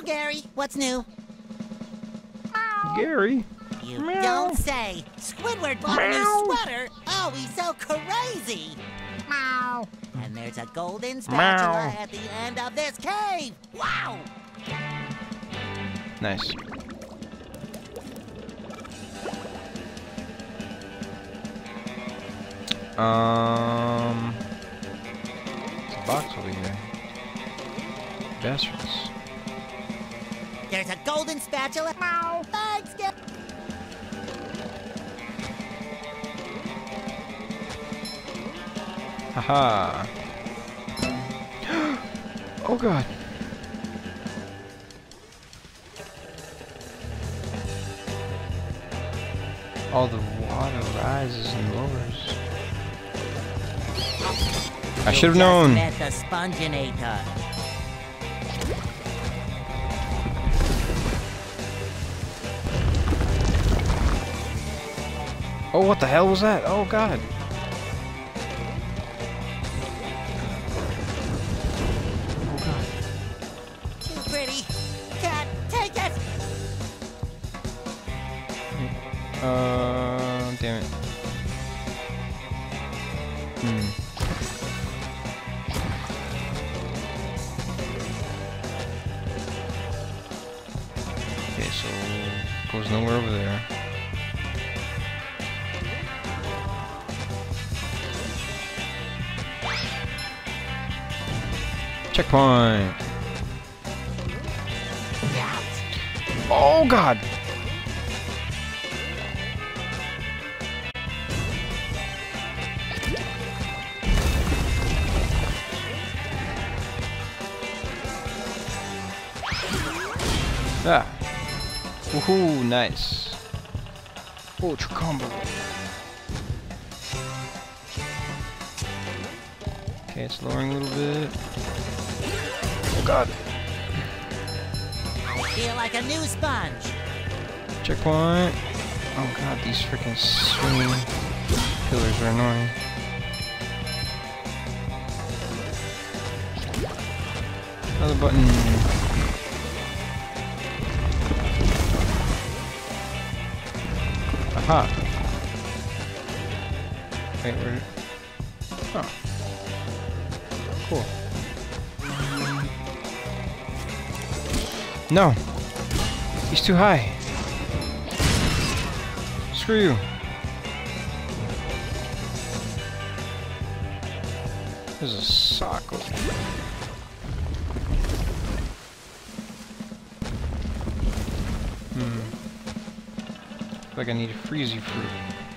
Gary. What's new? Gary? You don't say. Squidward bought a new sweater. Oh, he's so crazy. And there's a golden spatula at the end of this cave. Wow! Nice. There's a box over here. Bastards. There's a golden spatula. Thanks, Gary. Haha. Oh god. All the water rises and lowers. I should have known. Met the Sponginator. Oh, what the hell was that? Oh god. Oh god. Too pretty. Cat, take it. Damn it. Okay, so goes nowhere over there. Checkpoint. Oh god. Ah. Woohoo, nice. Ultra combo. Okay, it's lowering a little bit. Oh god. I feel like a new sponge. Checkpoint. Oh god, these freaking swinging pillars are annoying. Another button. Aha. Wait, where? Oh. Cool. No. He's too high. Screw you. There's a sock over there. Like I need a freezy fruit.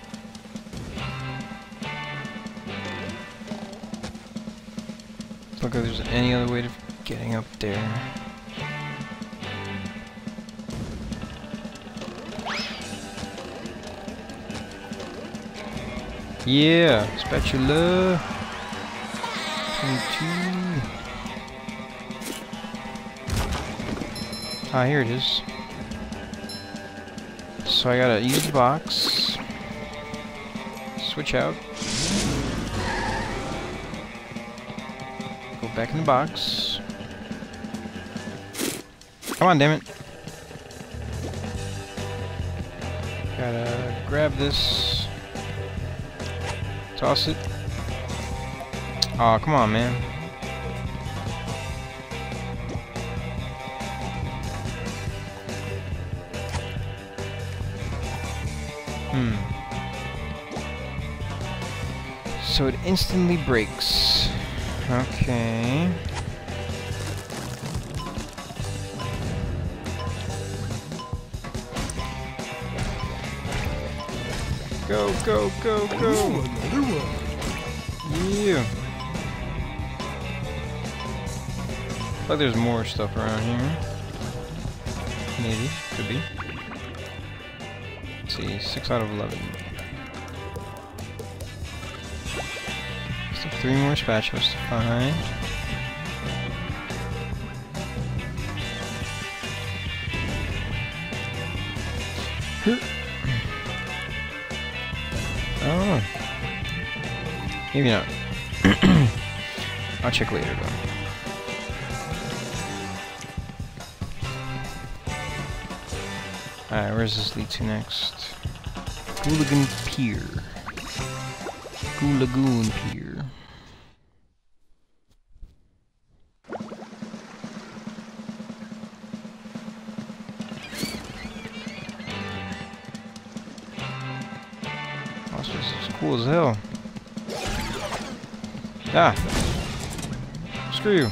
Look if there's any other way of getting up there. Yeah, spatula. 22. Ah, here it is. So I gotta use the box. Switch out. Go back in the box. Come on, damn it. Gotta grab this. Toss it. Aw, come on, man. So it instantly breaks. Okay. Go, go, go, go. Ooh, another one. Yeah. Like there's more stuff around here. Maybe. Could be. Let's see. 6 out of 11. Still 3 more spatulas to find. Oh. Maybe not. I'll check later though. Alright, where's this lead to next? Hooligan Pier. Goolagoon Pier. Oh, this is cool as hell. Ah! Screw you.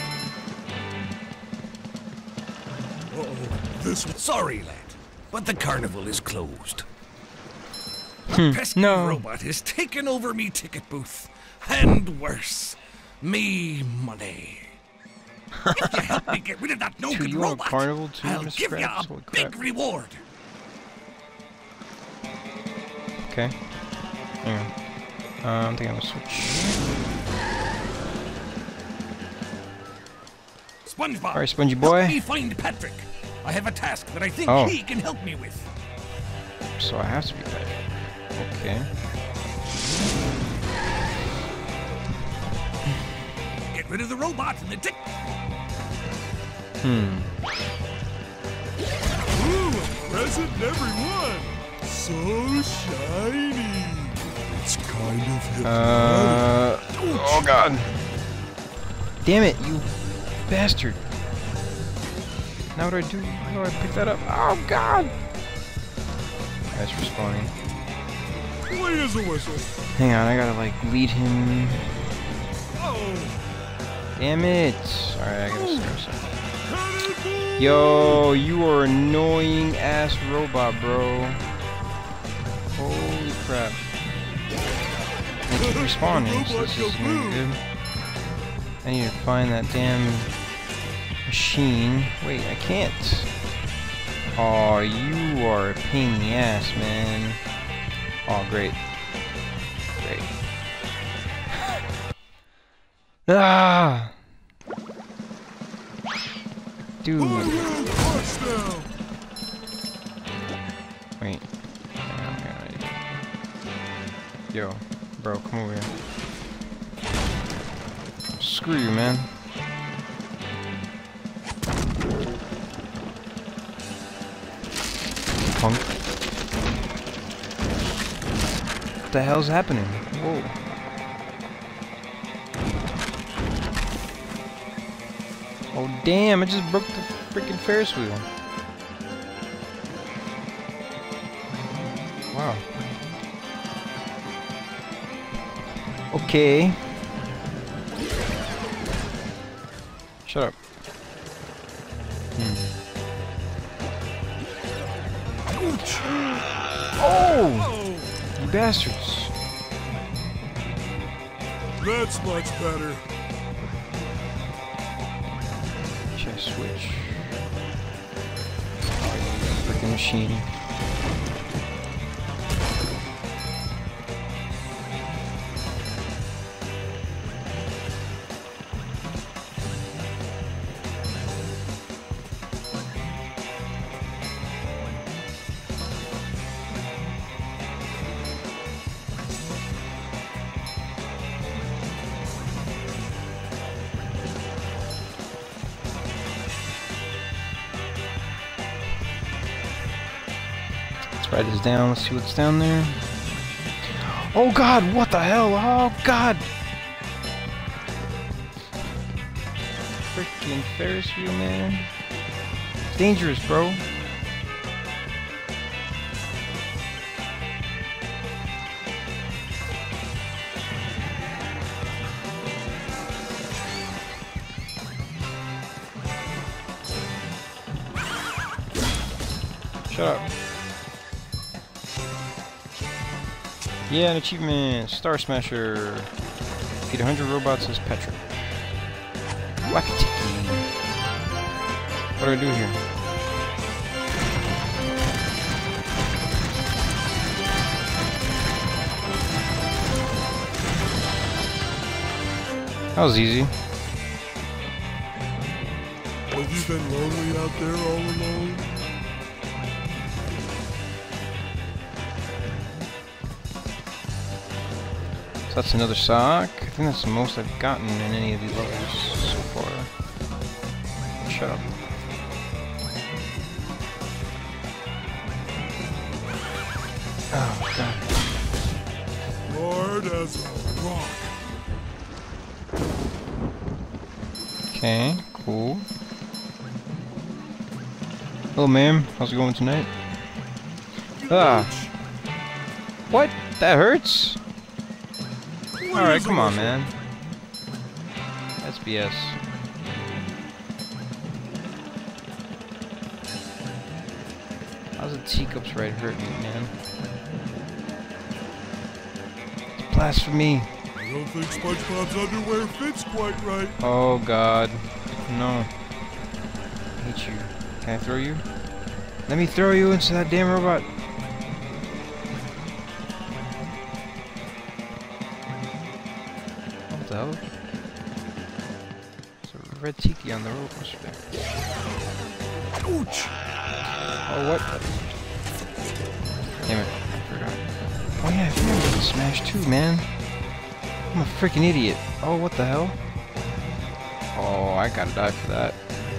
Sorry, lad, but the carnival is closed. Pesky No. robot has taken over me ticket booth. And worse, me money. If you help me get rid of that no-good You on robot, carnival too, I'll Mr. give you Krabs? a Holy big crap. reward. Okay. Hang on. I think I'm gonna switch. SpongeBob, Alright, Spongy help boy. me find Patrick. I have a task that I think Oh. he can help me with. So I have to be Patrick. Okay. Get rid of the robot and the tick. Hmm. Ooh, a present in every one. So shiny. It's kind of hypnotic. Oh god. Damn it, you bastard. Now what do I do? How do I pick that up? Oh god. That's respawning. Clean as a whistle. Hang on, I gotta like lead him. Oh, Damn it. Alright, I gotta start something. cannonball! Yo, you are annoying ass robot, bro. Holy crap. They keep respawning, so this is gonna be good. I need to find that damn machine. Wait, I can't. Oh, you are a pain in the ass, man. Oh, great. Great. Ah! Dude. Touchdown! Wait. Hang on. Yo, bro, come over here. Screw you, man. Punk. What the hell's happening? Whoa. Oh damn, I just broke the freaking Ferris wheel. Wow. Okay. Shut up. Oh! You bastards. That's much better. Should I switch? Freaking machine. Let's write this down. Let's see what's down there. Oh god, what the hell? Oh god! Freaking Ferris wheel, man. It's dangerous, bro. Shut up. Yeah, an achievement. Star Smasher. Defeat 100 robots as Patrick. Wackatiki. What do I do here? That was easy. Have you been lonely out there all alone? So that's another sock. I think that's the most I've gotten in any of these levels so far. Shut up. Oh, God. Hard as a rock. Okay, cool. Hello, ma'am. How's it going tonight? Ah. What? That hurts? Alright, come on, man. That's BS. How's the teacups right hurt me, man? It's blasphemy. I don't think SpongeBob's underwear fits quite right. Oh, God. No. I hate you. Can I throw you? Let me throw you into that damn robot. What the hell? There's a red tiki on the road. What's there? Ouch! Oh, what? Damn it. I forgot. Oh, yeah, I forgot to smash too, man. I'm a freaking idiot. Oh, what the hell? Oh, I gotta die for that.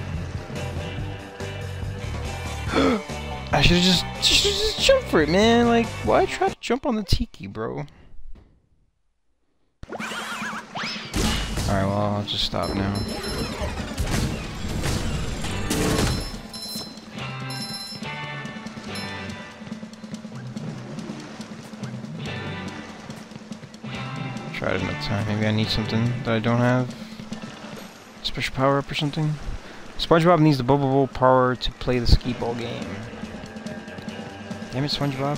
I should've just jumped for it, man. Like, why try to jump on the tiki, bro? Alright, well, I'll just stop now. Tried it another time. Maybe I need something that I don't have. Special power up or something? SpongeBob needs the Bubble Bowl power to play the skee ball game. Damn it, SpongeBob.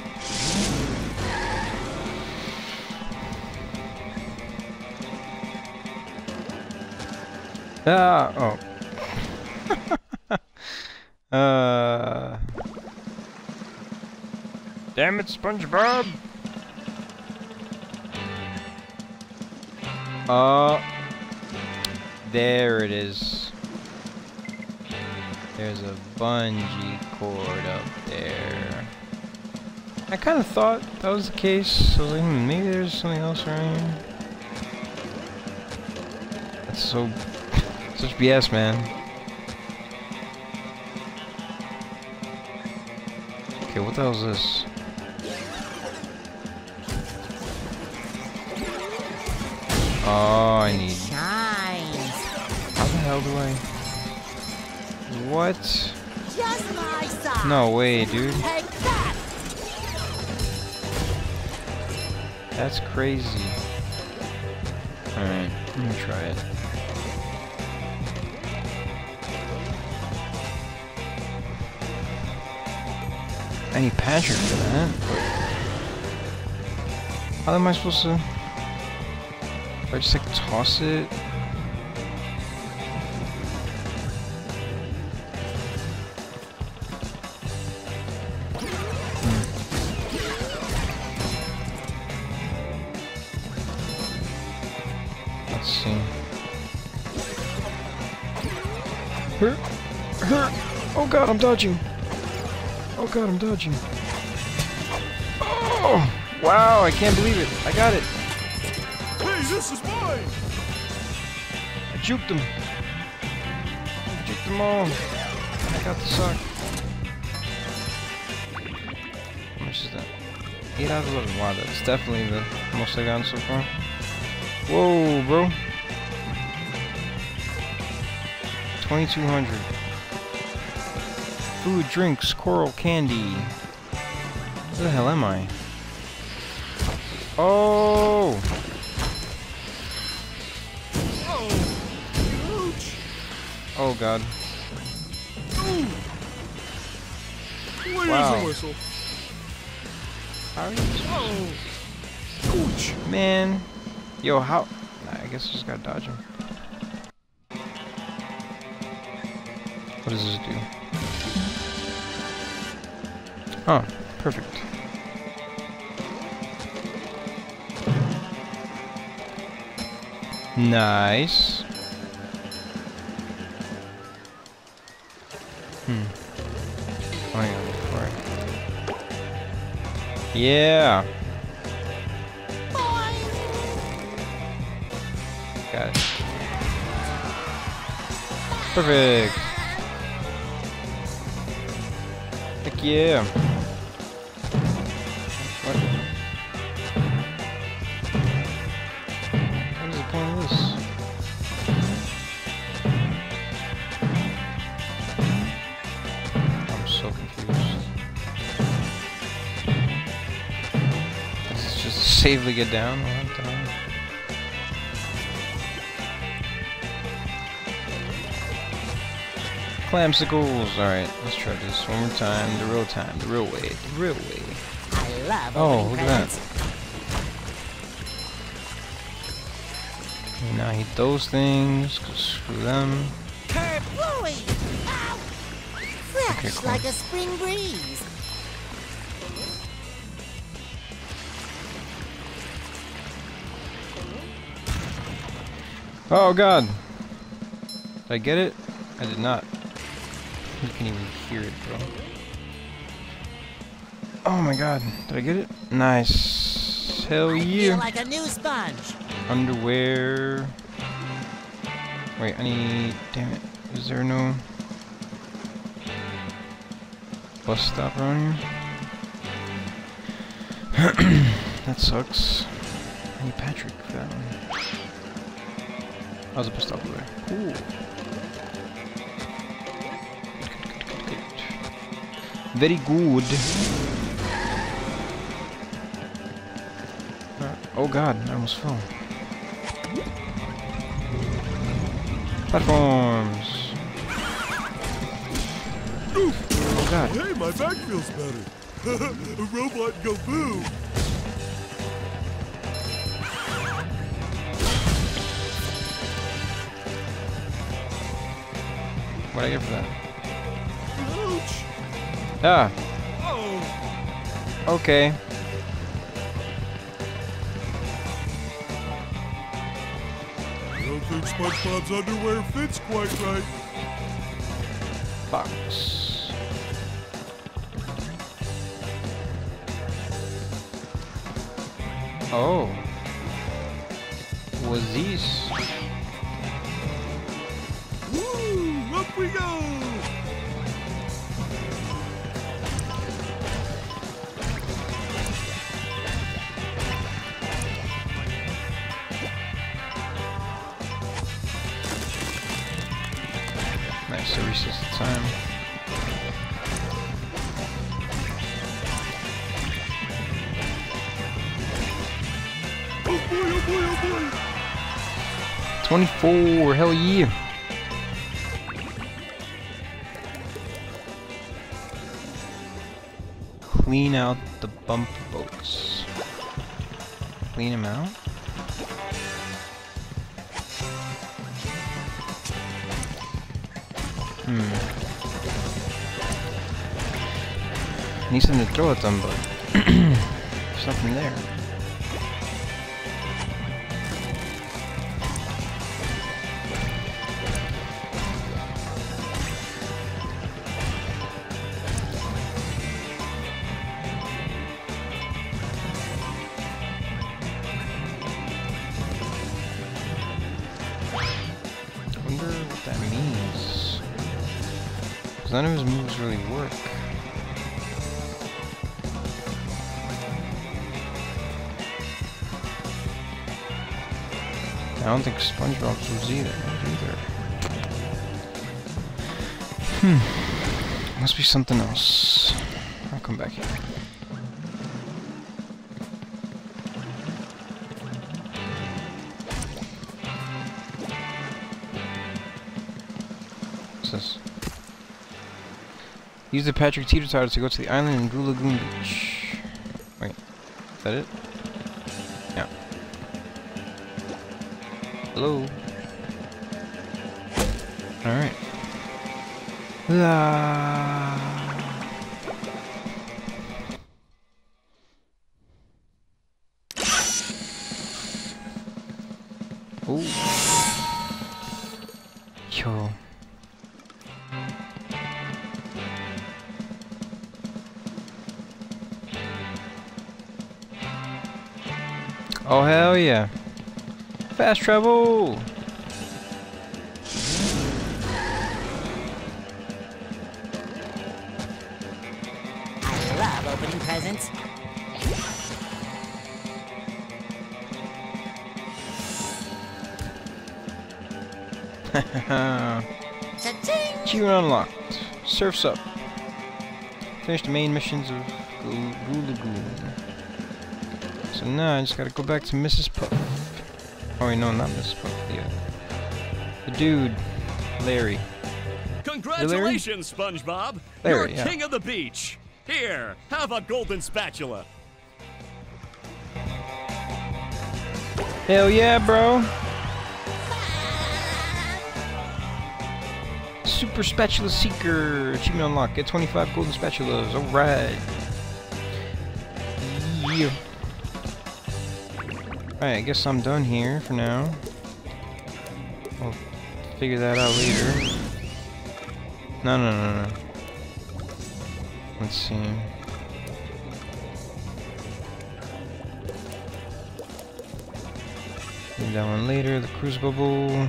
Ah, oh. Damn it, SpongeBob. There it is. There's a bungee cord up there. I kind of thought that was the case, so like, maybe there's something else around here. That's so... such BS, man. Okay, what the hell is this? Oh, I need... Shines. How the hell do I... What? Just my size. No way, dude. Take that. That's crazy. Alright, I'm gonna try it. I need Patrick for that. How am I supposed to... If I just like toss it? Let's see. Oh god, I'm dodging. Oh god, I'm dodging. Oh! Wow, I can't believe it. I got it. Hey, this is mine! I juked them. I juked them all. I got the sock. How much is that? 8 out of 11. Wow, that's definitely the most I've gotten so far. Whoa, bro. 2,200. Food, drinks, coral, candy. Where the hell am I? Oh! Oh god. Wow. Whistle. How are you? Ouch. Man. Yo, how? Nah, I guess I just gotta dodge him. What does this do? Oh, perfect. Nice. Hang on before Yeah. Got it. Perfect. Heck yeah. safely get down. What the hell? Clamsicles! Alright, let's try this one more time. The real way. The real way. I love Oh, opening look at that. presents. And now I hate those things, 'cause screw them. Kerplooey! Ow! Fresh Okay, cool. like a spring breeze. Oh god! Did I get it? I did not. You can even hear it, bro. Oh my god. Did I get it? Nice. Hell I yeah. feel like a new sponge. Underwear. Wait, I need... Damn it. Is there no... bus stop around here? That sucks. I need Patrick for that one. How's the bus stop over there? Cool. Very good. Oh god, I almost fell. Platforms. Oh god. Hey, my back feels better. A robot go boom. What'd I get for that? Ouch. Ah, Oh. okay. I don't think SpongeBob's underwear fits quite right. Box. Oh. Was these? Woo! Up we go! Nice, so recess the time. Oh boy, oh boy, oh boy! 24, hell yeah! Clean out the bump boats. Clean them out? I need something to throw at them, but there's nothing there. I wonder what that means. Because none of his moves really work. I don't think Spongebob's was either. Must be something else. I'll come back here. What's this? Use the Patrick Teeter-Totter to go to the island in Goo Lagoon Beach. Wait, is that it? Yeah. Hello. Alright. La. Ooh. Yo. Oh hell yeah. Fast travel! I love opening presents. Cha-ching! Achievement unlocked. Surf's up. Finish the main missions of Goo Lagoon. So So now I just gotta go back to Mrs. Puff. Oh wait, no, not Mrs. Puff. The dude, Larry. Congratulations, SpongeBob! Larry, You're yeah. king of the beach. Here, have a golden spatula. Hell yeah, bro! Super Spatula Seeker! Achievement unlocked. Get 25 golden spatulas. Alright. Yeah. Alright, I guess I'm done here for now. I'll figure that out later. No. Let's see. Do that one later. The cruise bubble.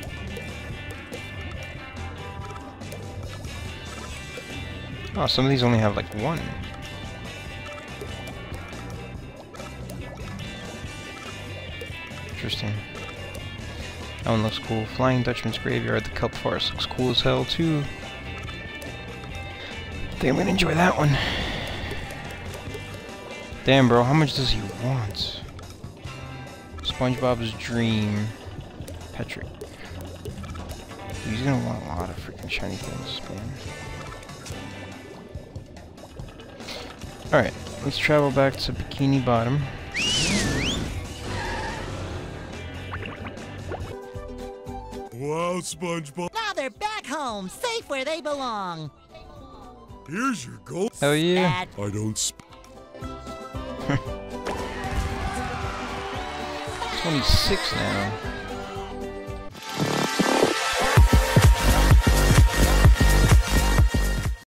Oh, some of these only have like one. Interesting. That one looks cool. Flying Dutchman's Graveyard, the Kelp Forest looks cool as hell too. I think I'm gonna enjoy that one. Damn, bro, how much does he want? SpongeBob's Dream. Patrick. He's gonna want a lot of freaking shiny things, man. Alright, let's travel back to Bikini Bottom. Wow, SpongeBob. Now they're back home, safe where they belong. Here's your gold. Hell yeah. Dad, I don't 26 now.